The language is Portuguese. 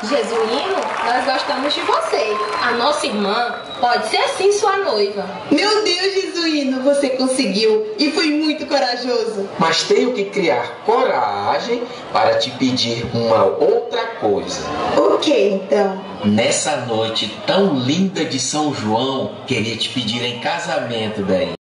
Jesuíno, nós gostamos de você. A nossa irmã pode ser sim sua noiva. Meu Deus, Jesuíno, você conseguiu e foi muito corajoso. Mas tenho que criar coragem para te pedir uma outra coisa. O que então? Nessa noite tão linda de São João, queria te pedir em casamento, daí.